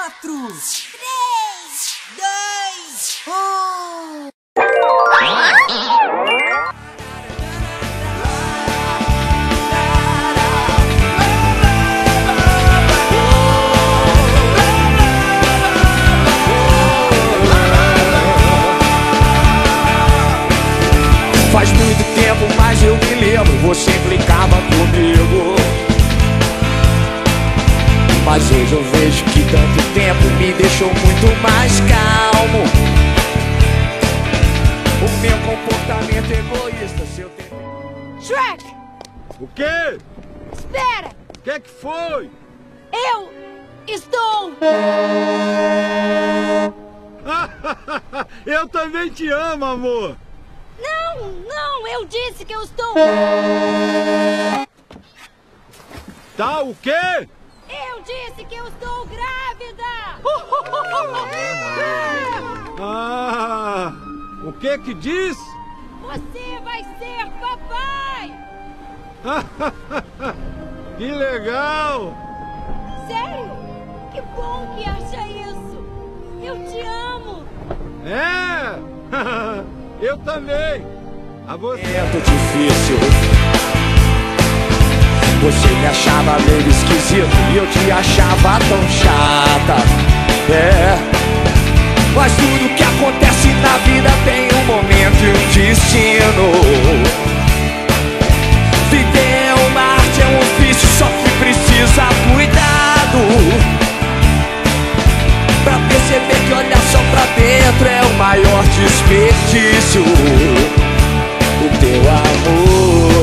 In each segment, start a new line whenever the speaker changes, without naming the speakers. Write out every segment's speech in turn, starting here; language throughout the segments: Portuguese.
4, 3, 2, 1.
Faz muito tempo, mas eu me lembro, você implicava comigo. Mas hoje eu vejo que tanto tempo me deixou muito mais calmo. O meu comportamento egoísta, seu tempo...
Shrek!
O quê?
Espera!
O que é que foi?
Eu estou...
Eu também te amo, amor.
Não, eu disse que eu estou...
Tá, o quê?
Eu disse que eu estou grávida!
Ah, o que que diz?
Você vai ser papai!
Que legal!
Sério? Que bom que acha isso! Eu te amo!
É! Eu também! A você!
Momento difícil. Você me achava meio esquisito e eu te achava tão chata. É. Mas tudo que acontece na vida tem um momento e um destino. Viver é uma arte, é um ofício, só que precisa cuidado. Pra perceber que olhar só pra dentro é o maior desperdício. O teu amor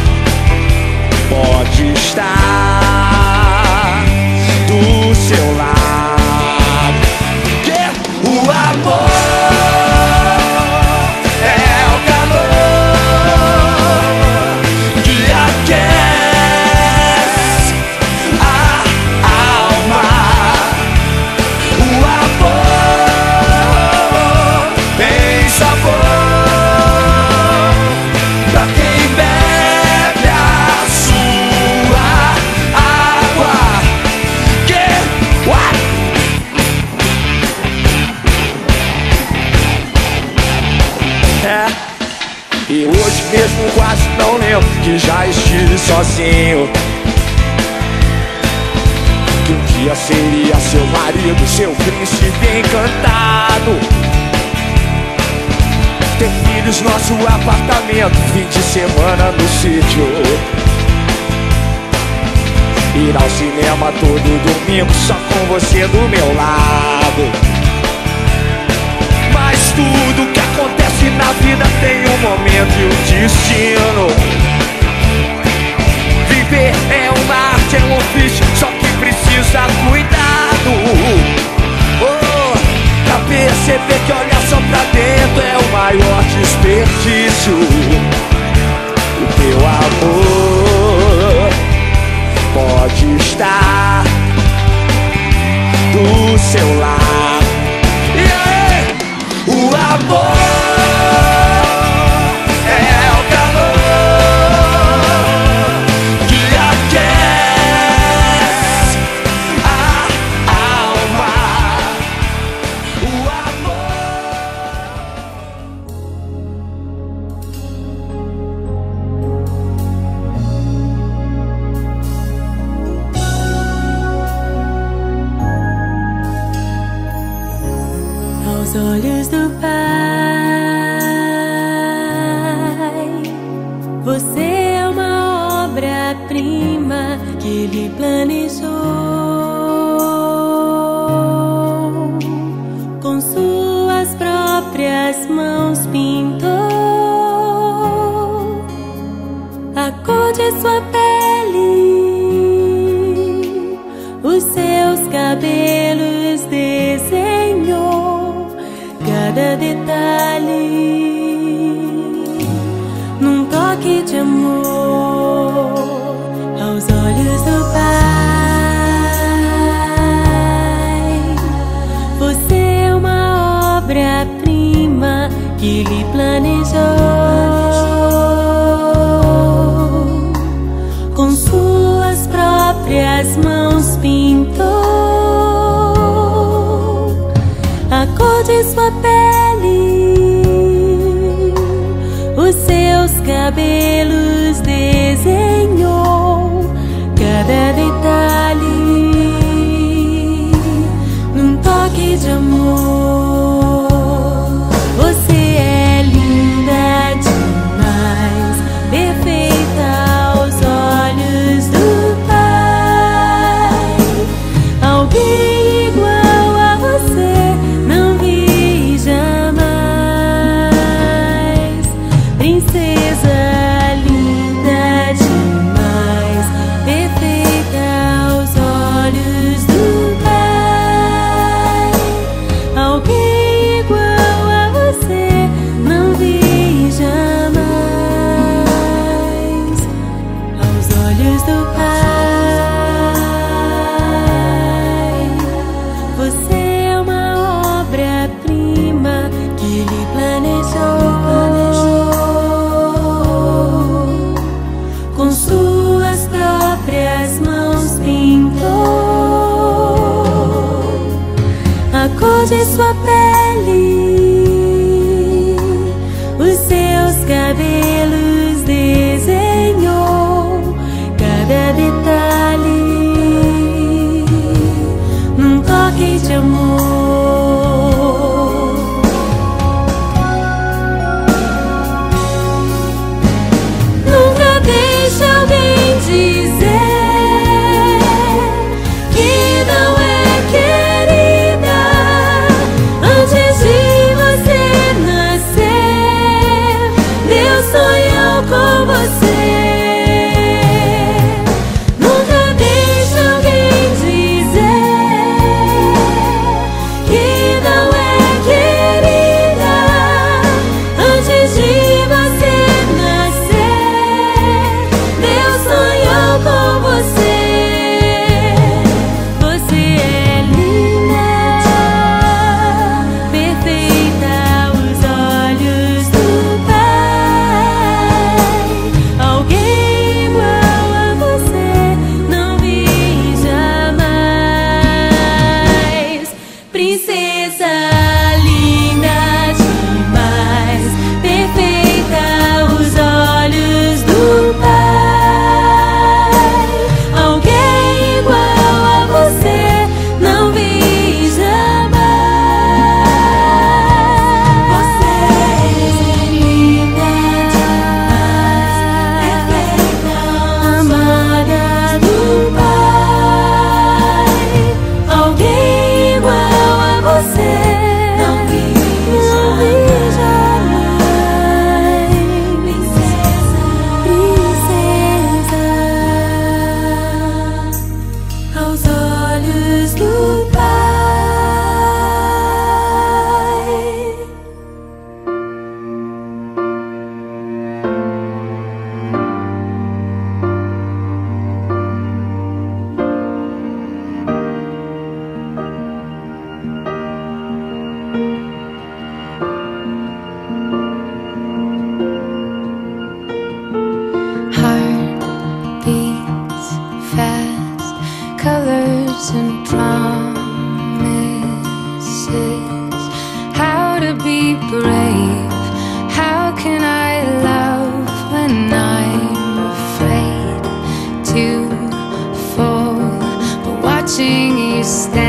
pode estar do seu lado. Que o amor é o calor que aquece a alma. O amor tem sabor pra quem bebe a sua água. Que what? É. E hoje mesmo quase não lembro que já estive sozinho. Que um dia seria seu marido, seu príncipe encantado. Ter filhos, nosso apartamento, fim de semana no sítio. Ir ao cinema todo domingo, só com você do meu lado. Mas tudo que acontece na vida tem um momento e um destino. Viver é uma arte, é um ofício, só que precisa cuidado. Oh, pra perceber que olhar só pra dentro é o maior desperdício. O teu amor pode estar do seu lado. Yeah! O amor é o calor que aquece a alma. O
Aos olhos do Pai, você é uma obra-prima que Ele planejou. Com suas próprias mãos pintou a cor de sua pele, os seus cabelos desenhou, cada detalhe num toque de amor. Aos olhos do Pai, você é uma obra-prima que Ele planejou. Com suas próprias mãos pintou de sua pele, os seus cabelos desenhou cada detalhe num toque de amor. Você é linda demais, perfeita aos olhos do Pai. Alguém igual a você não vi jamais. Princesa linda demais, perfeita aos olhos do Pai. Alguém igual a você não vi jamais. Aos olhos do Pai, você é uma obra-prima que Ele planejou. Com suas próprias mãos pintou a cor de sua pele, os seus cabelos desenhou cada detalhe num toque de amor. Nunca deixe alguém dizer que não é querida antes de você nascer. Deus sonhou com você. Nunca deixe alguém dizer que não é querida antes de você nascer. Deus sonhou com você. Você é linda, perfeita aos olhos do Pai. Alguém igual a você não vi jamais. Princesa linda demais, perfeita aos olhos do Pai. Alguém igual a você não vi jamais. Você é linda demais, perfeita, amada do Pai. Alguém igual a você não vi jamais. Princesa, princesa, aos olhos do Pai.
Heart beats fast, colors and promises. How to be brave? How can I love when I'm afraid to fall? But watching you stay